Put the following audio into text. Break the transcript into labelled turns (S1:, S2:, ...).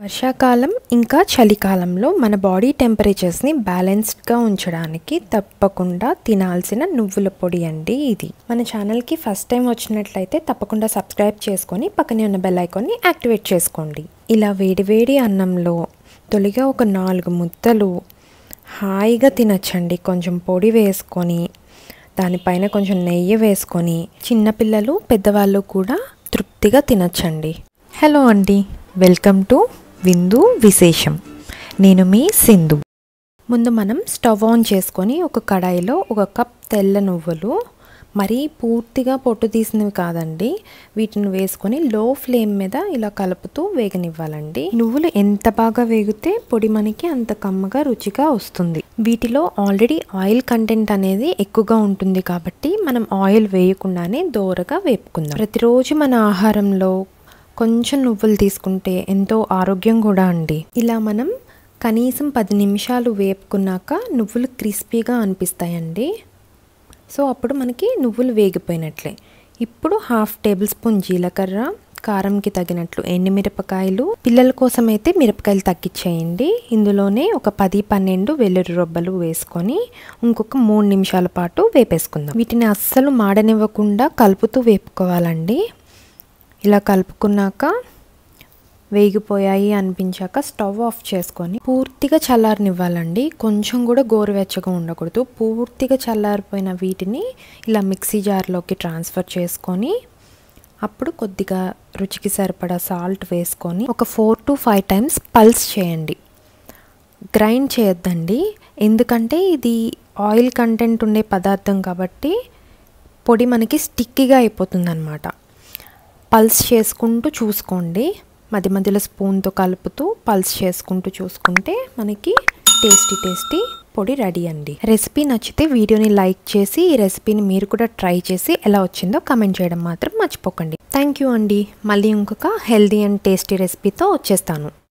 S1: వర్షాకాలం ఇంకా చలికాలంలో మన బాడీ టెంపరేచర్స్ని బ్యాలెన్స్డ్గా ఉంచడానికి తప్పకుండా తినాల్సిన నువ్వుల పొడి అండి ఇది. మన ఛానల్కి ఫస్ట్ టైం వచ్చినట్లయితే తప్పకుండా సబ్స్క్రైబ్ చేసుకొని పక్కనే ఉన్న బెల్ ఐకాన్ని యాక్టివేట్ చేసుకోండి. ఇలా వేడివేడి అన్నంలో తొలిగా ఒక 4 ముద్దలు హాయిగా తినచ్చండి. కొంచెం పొడి వేసుకొని దానిపైన కొంచెం నెయ్యి వేసుకొని చిన్నపిల్లలు పెద్దవాళ్ళు కూడా తృప్తిగా తినచ్చండి. హలో అండి, వెల్కమ్ టు విందు విశేషం. నేను మీ సింధు. ముందు మనం స్టవ్ ఆన్ చేసుకొని ఒక కడాయిలో 1 కప్ తెల్ల నువ్వులు, మరీ పూర్తిగా పొట్టు తీసినవి కాదండి, వీటిని వేసుకొని లో ఫ్లేమ్ మీద ఇలా కలుపుతూ వేగనివ్వాలండి. నువ్వులు ఎంత బాగా వేగితే పొడి మనకి అంత కమ్మగా రుచిగా వస్తుంది. వీటిలో ఆల్రెడీ ఆయిల్ కంటెంట్ అనేది ఎక్కువగా ఉంటుంది కాబట్టి మనం ఆయిల్ వేయకుండానే దోరగా వేపుకుందాం. ప్రతిరోజు మన ఆహారంలో కొంచెం నువ్వులు తీసుకుంటే ఎంతో ఆరోగ్యం కూడా అండి. ఇలా మనం కనీసం 10 నిమిషాలు వేపుకున్నాక నువ్వులు క్రిస్పీగా అనిపిస్తాయండి. సో అప్పుడు మనకి నువ్వులు వేగిపోయినట్లే. ఇప్పుడు 1/2 టేబుల్ స్పూన్ జీలకర్ర, కారంకి తగినట్లు ఎండుమిరపకాయలు, పిల్లల కోసం అయితే మిరపకాయలు తగ్గించేయండి. ఇందులోనే ఒక 10-12 వెల్లుల్లి రొబ్బలు వేసుకొని ఇంకొక 3 నిమిషాల పాటు వేపేసుకుందాం. వీటిని అస్సలు మాడనివ్వకుండా కలుపుతూ వేపుకోవాలండి. ఇలా కలుపుకున్నాక వేగిపోయాయి అనిపించాక స్టవ్ ఆఫ్ చేసుకొని పూర్తిగా చల్లారనివ్వాలండి. కొంచెం కూడా గోరువెచ్చగా ఉండకూడదు. పూర్తిగా చల్లారిపోయిన వీటిని ఇలా మిక్సీ జార్లోకి ట్రాన్స్ఫర్ చేసుకొని అప్పుడు కొద్దిగా రుచికి సరిపడా సాల్ట్ వేసుకొని ఒక 4 to 5 టైమ్స్ పల్స్ చేయండి. గ్రైండ్ చేయొద్దండి, ఎందుకంటే ఇది ఆయిల్ కంటెంట్ ఉండే పదార్థం కాబట్టి పొడి మనకి స్టిక్కీగా అయిపోతుంది అన్నమాట. పల్స్ చేసుకుంటూ చూసుకోండి, మధ్య మధ్యలో స్పూన్తో కలుపుతూ పల్స్ చేసుకుంటూ చూసుకుంటే మనకి టేస్టీ పొడి రెడీ అండి. రెసిపీ నచ్చితే వీడియోని లైక్ చేసి ఈ రెసిపీని మీరు కూడా ట్రై చేసి ఎలా వచ్చిందో కామెంట్ చేయడం మాత్రం మర్చిపోకండి. థ్యాంక్ యూ అండి. మళ్ళీ ఇంకొక హెల్దీ అండ్ టేస్టీ రెసిపీతో వచ్చేస్తాను.